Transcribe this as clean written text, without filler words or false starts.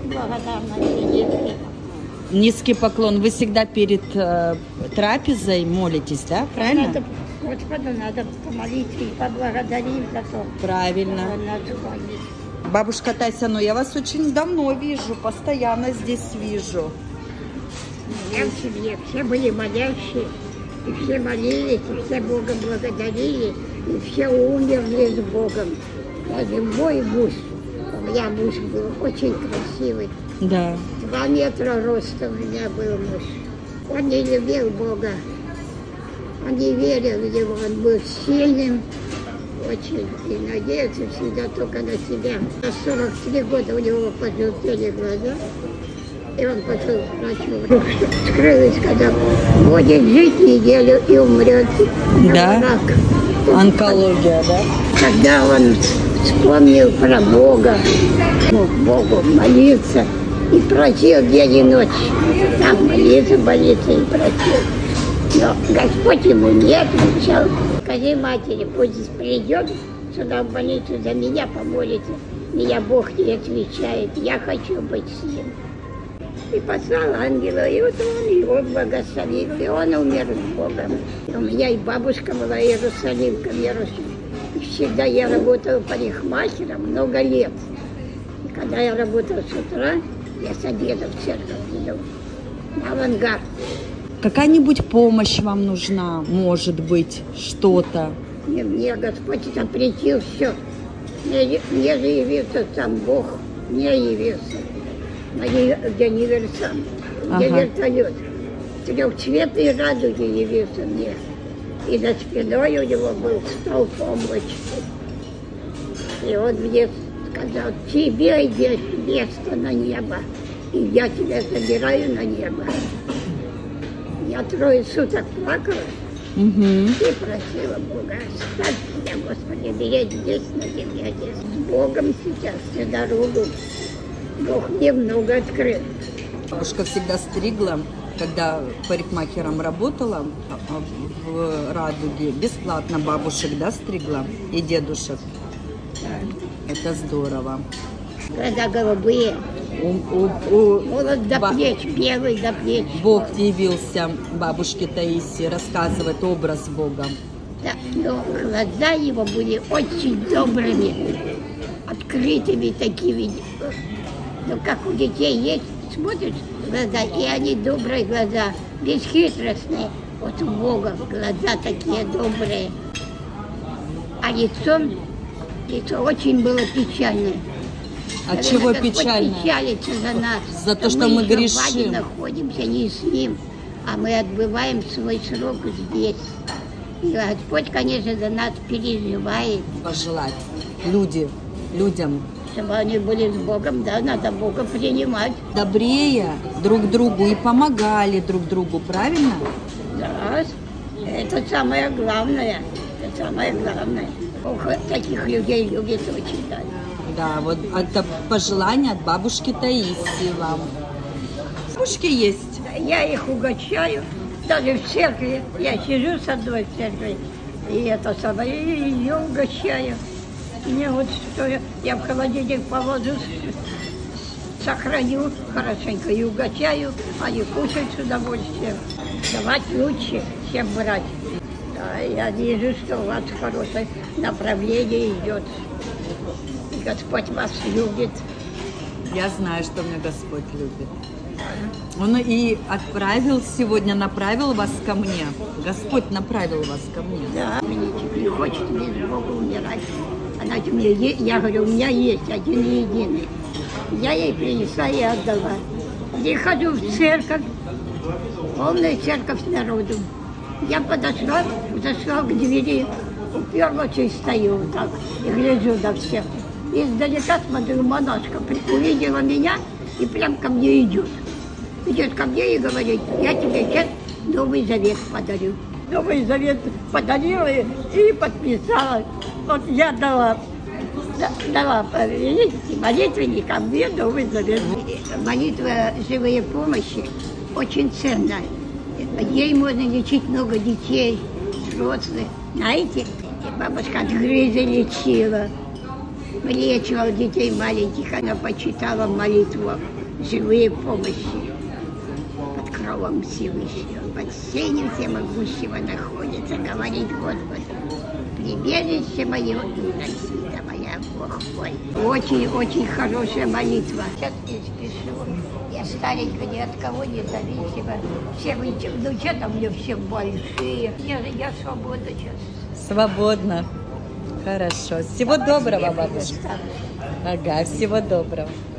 благодарность и низкий. Низкий поклон. Вы всегда перед трапезой молитесь, да? Правильно? Надо, Господу надо помолиться и поблагодарить за то. Правильно. Бабушка Тася, ну я вас очень давно вижу, постоянно здесь вижу. У меня в семье все были молящие, и все молились, и все Бога благодарили, и все умерли с Богом. Даже мой муж, у меня муж был очень красивый. Да. 2 метра роста у меня был муж. Он не любил Бога, он не верил в Него, он был сильным очень и надеялся всегда только на себя. На 43 года у него пожелтели глаза, и он пошел к врачу. Скрылось, когда будет жить неделю и умрет. Да? Рак. Онкология, да? Когда он вспомнил про Бога, мог Богу молиться и просил день и ночь. Там молиться и просил. Но Господь ему не отвечал. Скажи матери, пусть придет сюда в больницу, за меня помолится. Меня Бог не отвечает, я хочу быть с ним. И послал ангела, и вот он его благословил, и он умер с Богом. У меня и бабушка была иерусалимка, и всегда я работала парикмахером много лет. И когда я работала с утра, я с обеда в церковь иду, на авангард. Какая-нибудь помощь вам нужна, может быть, что-то? Мне Господь запретил все. Мне же явился сам Бог, мне явился. Где Универсам, где вертолет. Трехцветной радуги явился мне. И за спиной у него был столб облачный. И он мне сказал, тебе есть место на небо, и я тебя забираю на небо. Я 3 суток плакала и просила Бога, оставь меня, Господи, беречь здесь, на земле, здесь. С Богом сейчас всю дорогу. Бог мне много открыл. Бабушка всегда стригла, когда парикмахером работала в Радуге, бесплатно бабушек, да, стригла и дедушек. Это здорово. Глаза голубые, волос до плеч, белый до плеч. Бог явился бабушке Таисии, рассказывает образ Бога. Да, но глаза его были очень добрыми, открытыми такими. Ну, как у детей есть, смотришь глаза, и они добрые глаза, бесхитростные. Вот у Бога глаза такие добрые. А лицо очень было печальное. От чего печально? Печалится за нас. За то, что мы грешим. Мы находимся не с Ним, а мы отбываем свой срок здесь. И Господь, конечно, за нас переживает. Пожелать людям. Чтобы они были с Богом, да, надо Бога принимать. Добрее друг другу и помогали друг другу, правильно? Да, это самое главное. Это самое главное. Бог таких людей любит очень, да. Да, вот это пожелание от бабушки Таисии вам. Бабушки есть? Я их угощаю, даже в церкви. Я сижу с одной в церкви, и это самое, и ее угощаю. Мне вот что я в холодильник положу, сохраню хорошенько и угощаю, они кушают с удовольствием. Давать лучше, чем брать. Да, я вижу, что у вас хорошее направление идет. И Господь вас любит. Я знаю, что меня Господь любит. Он и направил вас ко мне. Господь направил вас ко мне. Да, не хочет мне с Богом умирать. Она мне, я говорю, у меня есть один и единый. Я ей принесла и отдала. Прихожу в церковь, полная церковь с народом. Я подошла, зашла к двери, уперлась и стою вот так, и гляжу на всех. И издалека смотрю, монашка увидела меня и прям ко мне идет. Идет ко мне и говорит, я тебе сейчас Новый Завет подарю. Новый Завет подарила и подписала. Вот я дала молитвенник, а мне Новый Завет. Молитва живой помощи очень ценная. Ей можно лечить много детей, взрослых. Знаете, бабушка от грыжи лечила. вылечивал детей маленьких. Она почитала молитву «Живые помощи». Под кровом Всевышнего, под сенью всемогущего находится, говорит Господь. Прибежище мое и защита моя, Бог мой. Очень-очень хорошая молитва. Сейчас не спешу. Я старенькая, ни от кого не зависима. Все внучата мне все большие. Я свободна сейчас. Свободно. Хорошо. Всего доброго, бабушка. Ага, всего доброго.